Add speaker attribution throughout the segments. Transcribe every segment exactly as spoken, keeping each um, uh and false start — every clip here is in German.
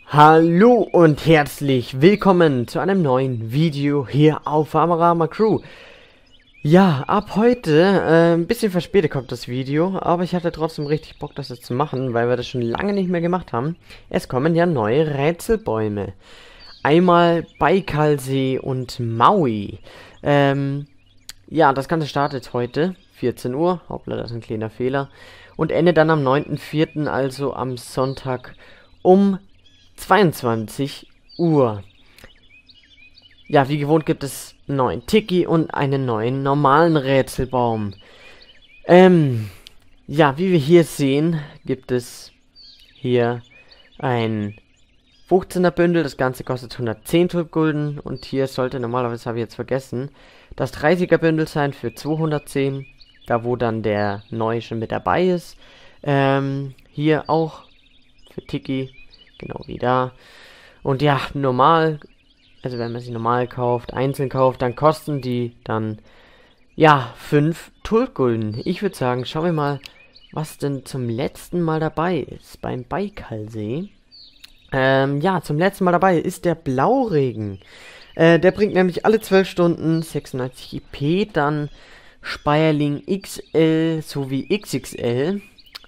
Speaker 1: Hallo und herzlich willkommen zu einem neuen Video hier auf Farmerama Crew. Ja, ab heute, äh, ein bisschen verspätet kommt das Video, aber ich hatte trotzdem richtig Bock, das jetzt zu machen, weil wir das schon lange nicht mehr gemacht haben. Es kommen ja neue Rätselbäume. Einmal Baikalsee und Maui. Ähm, ja, das Ganze startet heute, vierzehn Uhr, hoppla, das ist ein kleiner Fehler. Und endet dann am neunten vierten, also am Sonntag um zweiundzwanzig Uhr. Ja, wie gewohnt gibt es einen neuen Tiki und einen neuen normalen Rätselbaum. Ähm, ja, wie wir hier sehen, gibt es hier ein fünfzehner Bündel. Das Ganze kostet hundertzehn Tulpgulden. Und hier sollte normalerweise, habe ich jetzt vergessen, das dreißiger Bündel sein für zweihundertzehn. Da wo dann der neue schon mit dabei ist. Ähm, hier auch für Tiki. Genau wie da. Und ja, normal, also wenn man sie normal kauft, einzeln kauft, dann kosten die dann, ja, fünf Tulpgulden. Ich würde sagen, schauen wir mal, was denn zum letzten Mal dabei ist beim Baikalsee. Ähm, ja, zum letzten Mal dabei ist der Blauregen. Äh, der bringt nämlich alle zwölf Stunden sechsundneunzig I P, dann Speierling X L sowie X X L.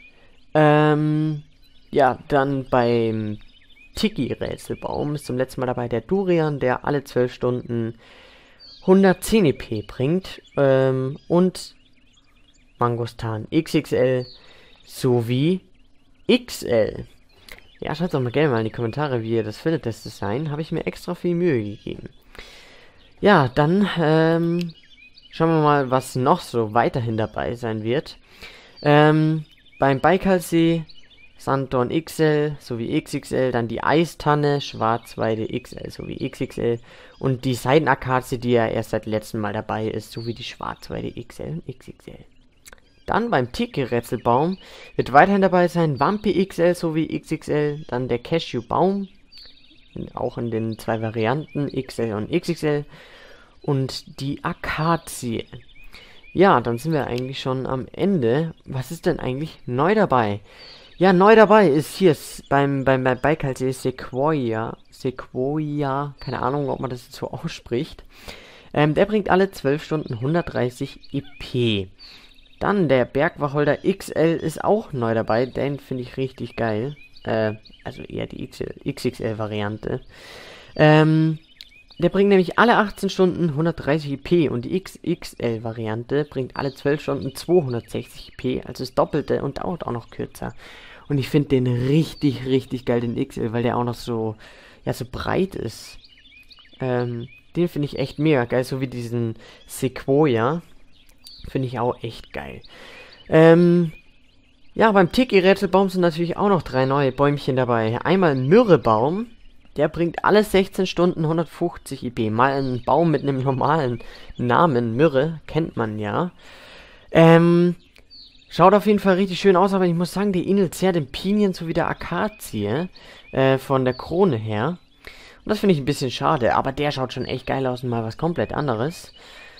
Speaker 1: Ähm... Ja, dann beim Tiki-Rätselbaum ist zum letzten Mal dabei der Durian, der alle zwölf Stunden hundertzehn I P bringt. Ähm, und Mangostan X X L sowie X L. Ja, schreibt doch mal gerne mal in die Kommentare, wie ihr das findet, das Design. Habe ich mir extra viel Mühe gegeben. Ja, dann ähm, schauen wir mal, was noch so weiterhin dabei sein wird. Ähm, beim Baikalsee Sanddorn X L sowie X X L, dann die Eistanne, Schwarzweide X L sowie X X L und die Seidenakazie, die ja erst seit letztem Mal dabei ist, sowie die Schwarzweide X L und X X L. Dann beim Tiki-Rätselbaum wird weiterhin dabei sein Wampi X L sowie X X L, dann der Cashewbaum, auch in den zwei Varianten X L und X X L und die Akazie. Ja, dann sind wir eigentlich schon am Ende. Was ist denn eigentlich neu dabei? Ja, neu dabei ist hier beim, beim, beim Baikalsee Sequoia. Sequoia, keine Ahnung, ob man das jetzt so ausspricht. Ähm, der bringt alle zwölf Stunden hundertdreißig I P. Dann der Bergwacholder X L ist auch neu dabei. Den finde ich richtig geil. Äh, also eher die X X L-Variante. Ähm, der bringt nämlich alle achtzehn Stunden hundertdreißig I P und die X X L-Variante bringt alle zwölf Stunden zweihundertsechzig I P, also das Doppelte und dauert auch noch kürzer. Und ich finde den richtig, richtig geil, den X L, weil der auch noch so, ja, so breit ist. Ähm, den finde ich echt mega geil, so wie diesen Sequoia. Finde ich auch echt geil. Ähm, ja, beim Tiki-Rätselbaum sind natürlich auch noch drei neue Bäumchen dabei. Einmal Myrrhebaum. Der bringt alle sechzehn Stunden hundertfünfzig I P. Mal ein Baum mit einem normalen Namen. Myrrhe, kennt man ja. Ähm, schaut auf jeden Fall richtig schön aus, aber ich muss sagen, die ähnelt sehr dem Pinien sowie der Akazie. Äh, von der Krone her. Und das finde ich ein bisschen schade, aber der schaut schon echt geil aus und mal was komplett anderes.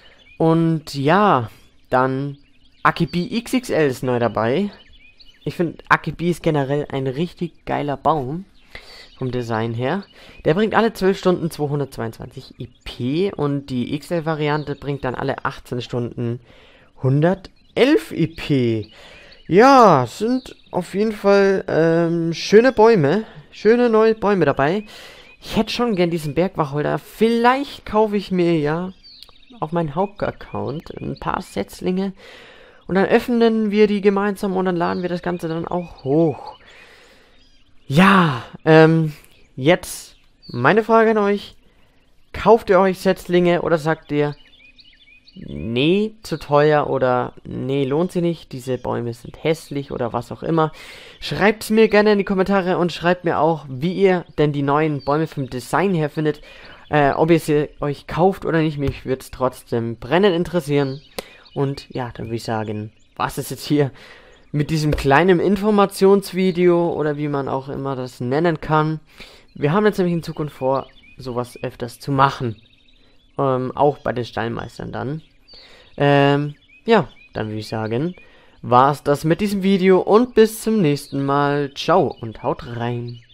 Speaker 1: Und ja, dann Akebi X X L ist neu dabei. Ich finde, Akebi ist generell ein richtig geiler Baum. Vom Design her. Der bringt alle zwölf Stunden zweihundertzweiundzwanzig I P und die X L-Variante bringt dann alle achtzehn Stunden hundertelf I P. Ja, sind auf jeden Fall ähm, schöne Bäume. Schöne neue Bäume dabei. Ich hätte schon gern diesen Bergwacholder. Vielleicht kaufe ich mir ja auf meinen Hauptaccount ein paar Setzlinge und dann öffnen wir die gemeinsam und dann laden wir das Ganze dann auch hoch. Ja, ähm, jetzt meine Frage an euch. Kauft ihr euch Setzlinge oder sagt ihr, nee, zu teuer oder nee, lohnt sie nicht, diese Bäume sind hässlich oder was auch immer. Schreibt es mir gerne in die Kommentare und schreibt mir auch, wie ihr denn die neuen Bäume vom Design her findet. Äh, ob ihr sie euch kauft oder nicht, mich würde es trotzdem brennend interessieren. Und ja, dann würde ich sagen, was ist jetzt hier mit diesem kleinen Informationsvideo oder wie man auch immer das nennen kann. Wir haben jetzt nämlich in Zukunft vor, sowas öfters zu machen. Ähm, auch bei den Stallmeistern dann. Ähm, ja, dann würde ich sagen, war's das mit diesem Video und bis zum nächsten Mal. Ciao und haut rein.